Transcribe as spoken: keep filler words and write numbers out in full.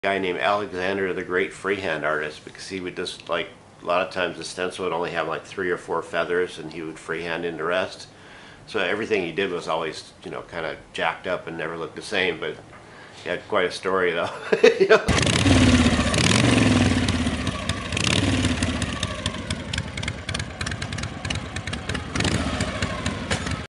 Guy named Alexander the Great freehand artist, because he would just like a lot of times the stencil would only have like three or four feathers and he would freehand in the rest. So everything he did was always, you know, kind of jacked up and never looked the same, but he had quite a story though. You know?